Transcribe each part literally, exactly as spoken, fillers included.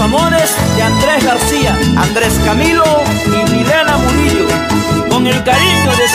amores de Andrés García, Andrés Camilo y Milena Murillo, con el cariño de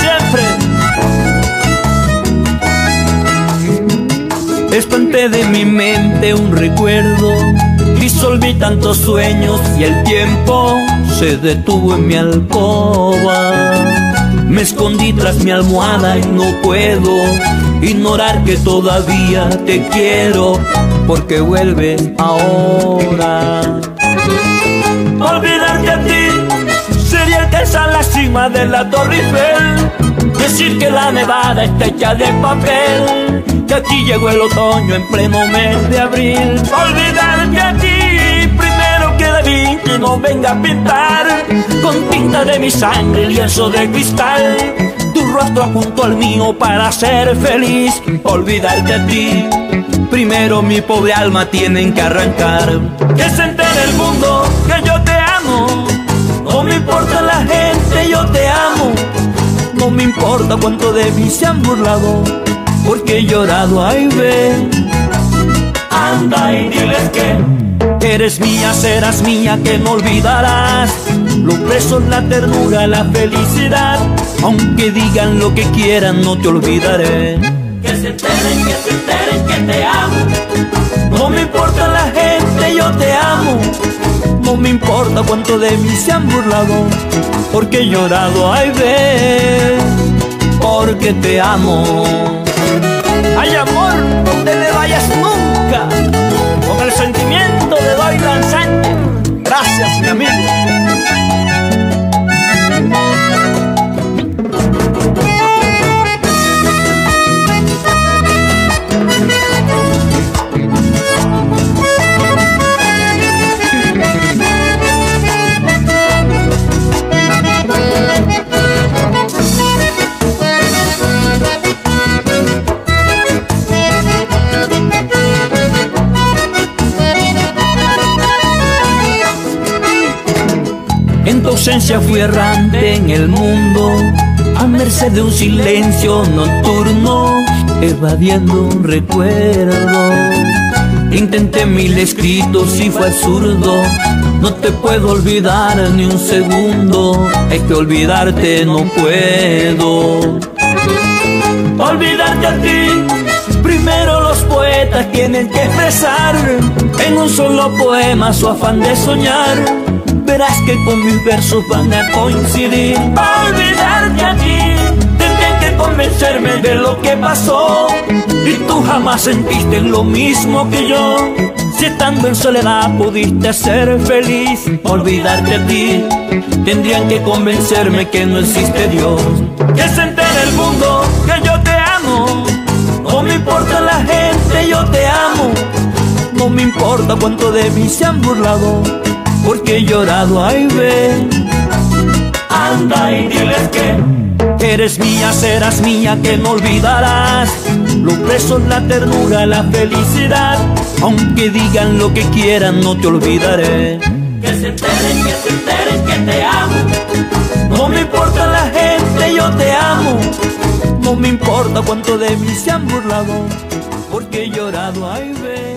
siempre. Espanté de mi mente un recuerdo, disolví tantos sueños y el tiempo se detuvo en mi alcoba. Me escondí tras mi almohada y no puedo ignorar que todavía te quiero, porque vuelves ahora. Olvidarte a ti sería alcanzar la cima de la Torre Eiffel, decir que la nevada está hecha de papel, que aquí llegó el otoño en pleno mes de abril. Olvidarte a ti primero que debí, que no venga a pintar con tinta de mi sangre lienzo de cristal tu rostro junto al mío para ser feliz. Olvidarte a ti primero mi pobre alma tienen que arrancar. Que se entere el mundo que yo te amo, no me importa la gente, yo te amo. No me importa cuánto de mí se han burlado, porque he llorado, ay ven. Anda y diles que eres mía, serás mía, que no olvidarás los besos, la ternura, la felicidad. Aunque digan lo que quieran, no te olvidaré. Que se enteren, que se enteren que te amo. No me importa la gente, yo te amo. No me importa cuánto de mí se han burlado, porque he llorado, ay ven, porque te amo. Hay amor donde le vayas nunca, con el sentimiento de Doylan Sánchez. Gracias, mi amigo. En tu ausencia fui errante en el mundo, a merced de un silencio nocturno, evadiendo un recuerdo. Intenté mil escritos y fue absurdo, no te puedo olvidar ni un segundo, es que olvidarte no puedo. Olvidarte a ti, primero los poetas tienen que expresar en un solo poema su afán de soñar. Verás que con mis versos van a coincidir. Olvidarte a ti, tendrían que convencerme de lo que pasó, y tú jamás sentiste lo mismo que yo. Si estando en soledad pudiste ser feliz. Olvidarte a ti, tendrían que convencerme que no existe Dios. Que se entere el mundo que yo te amo. No me importa la gente, yo te amo. No me importa cuánto de mí se han burlado, porque he llorado, ay ven. Anda y diles que eres mía, serás mía, que no olvidarás los besos, la ternura, la felicidad. Aunque digan lo que quieran, no te olvidaré. Que se enteren, que se enteren que te amo. No me importa la gente, yo te amo. No me importa cuánto de mí se han burlado, porque he llorado, ay ven.